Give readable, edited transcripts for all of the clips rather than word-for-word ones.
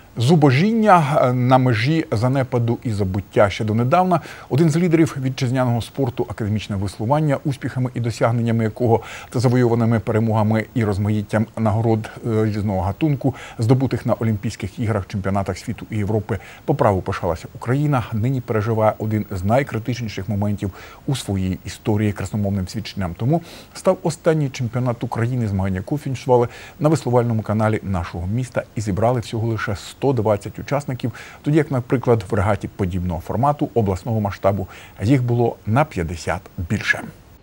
Зубожіння на межі занепаду і забуття. Ще донедавна один з лідерів вітчизняного спорту, академічне веслування, успіхами і досягненнями якого та завойованими перемогами і розмаїттям нагород різного гатунку, здобутих на Олімпійських іграх, чемпіонатах світу і Європи, по праву пишалася Україна, нині переживає один з найкритичніших моментів у своїй історії. Красномовним свідченням тому став останній чемпіонат України, змагання якого фінішували на веслувальному каналі нашого міста і зібрали всього лише 120 учасників, тоді як, наприклад, в регаті подібного формату обласного масштабу їх було на 50 більше.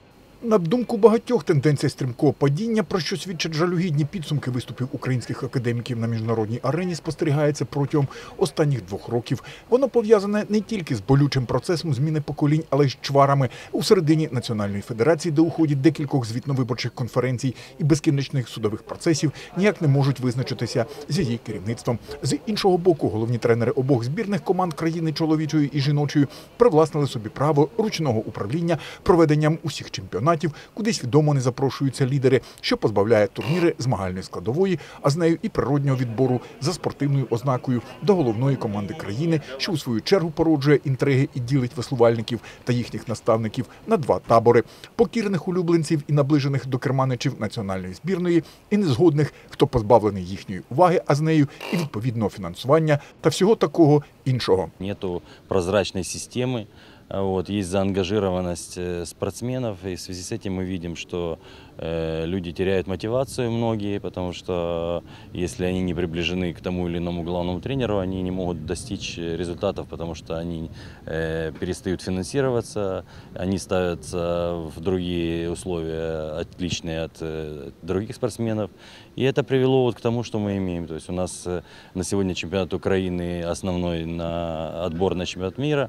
На думку багатьох, тенденція стрімкого падіння, про що свідчать жалюгідні підсумки виступів українських академіків на міжнародній арені, спостерігається протягом останніх 2 років. Воно пов'язане не тільки з болючим процесом зміни поколінь, але й з чварами у середині Національної федерації, де у ході декількох звітно-виборчих конференцій і безкінечних судових процесів ніяк не можуть визначитися з її керівництвом. З іншого боку, головні тренери обох збірних команд країни, чоловічої і жіночої, привласнили собі право ручного управління проведенням усіх чемпіонатів, куди свідомо не запрошуються лідери, що позбавляє турніри змагальної складової, а з нею і природнього відбору за спортивною ознакою до головної команди країни, що у свою чергу породжує інтриги і ділить веслувальників та їхніх наставників на 2 табори – покірних улюбленців і наближених до керманичів національної збірної, і незгодних, хто позбавлений їхньої уваги, а з нею і відповідного фінансування та всього такого іншого. Нету прозрачной системы. Есть заангажированность спортсменов, и в связи с этим мы видим, что люди теряют мотивацию многие, потому что если они не приближены к тому или иному главному тренеру, они не могут достичь результатов, потому что они перестают финансироваться, они ставятся в другие условия, отличные от других спортсменов. И это привело к тому, что мы имеем. То есть у нас на сегодня чемпионат Украины основной отбор на чемпионат мира.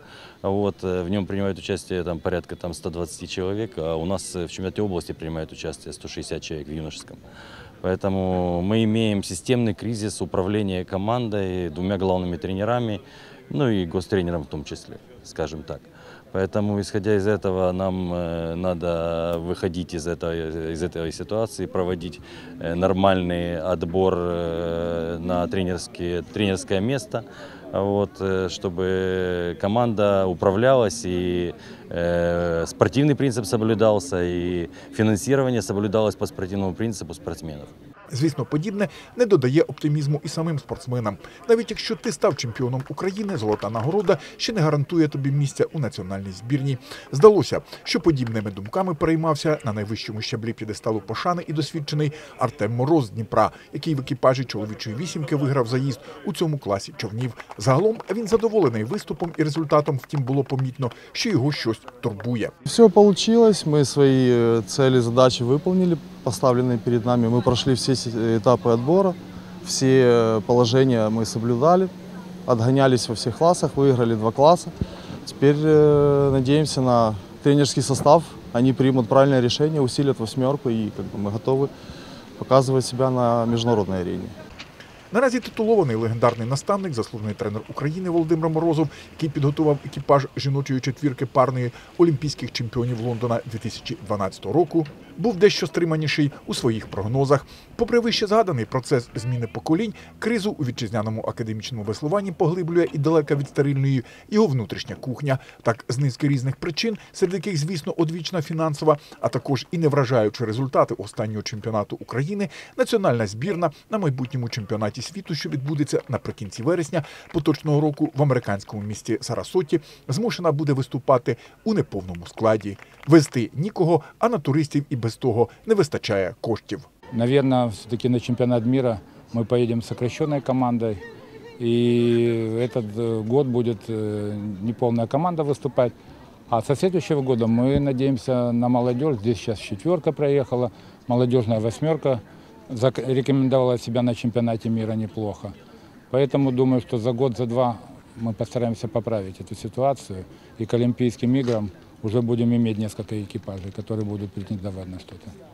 В нем принимают участие порядка 120 человек, а у нас в чемпионате области принимают участие 160 человек в юношеском. Поэтому мы имеем системный кризис управления командой, 2 главными тренерами, ну и гостренером в том числе, скажем так. Поэтому, исходя из этого, нам надо выходить из этой ситуации, проводить нормальный отбор на тренерское место, чтобы команда управлялась и спортивный принцип соблюдался, и финансирование соблюдалось по спортивному принципу спортсменов. Звісно, подібне не додає оптимізму і самим спортсменам. Навіть якщо ти став чемпіоном України, золота нагорода ще не гарантує тобі місця у національній збірній. Здалося, що подібними думками переймався на найвищому щаблі п'єдесталу пошани і досвідчений Артем Мороз з Дніпра, який в екіпажі чоловічої вісімки виграв заїзд у цьому класі човнів. Загалом він задоволений виступом і результатом, втім було помітно, що його щось турбує. Все вийшло, ми свої цілі, задачі виконали, поставленные перед нами. Мы прошли все этапы отбора, все положения мы соблюдали, отгонялись во всех классах, выиграли 2 класса. Теперь надеемся на тренерский состав, они примут правильное решение, усилят 8, и мы готовы показывать себя на международной арене. Наразі титулований легендарний наставник, заслужений тренер України Володимир Морозов, який підготував екіпаж жіночої четвірки парної олімпійських чемпіонів Лондона 2012 року, був дещо стриманіший у своїх прогнозах. Попри вище згаданий процес зміни поколінь, кризу у вітчизняному академічному веслуванні поглиблює і далека від стерильної його внутрішня кухня. Так, з низки різних причин, серед яких, звісно, одвічна фінансова, а також і не вражаючи результати останнього чемпіонату України, національна збірна на майбутньому чемпіонаті світу, що відбудеться наприкінці вересня поточного року в американському місті Сарасоті, змушена буде виступати у неповному складі. Вести нікого, а на туристів і без того не вистачає коштів. Наверное, все-таки на чемпионат мира мы поедем с сокращенной командой. И этот год будет неполная команда выступать. А со следующего года мы надеемся на молодежь. Здесь сейчас 4 проехала, молодежная 8 зарекомендовала себя на чемпионате мира неплохо. Поэтому думаю, что за год, за 2 мы постараемся поправить эту ситуацию. И к Олимпийским играм уже будем иметь несколько экипажей, которые будут претендовать на что-то.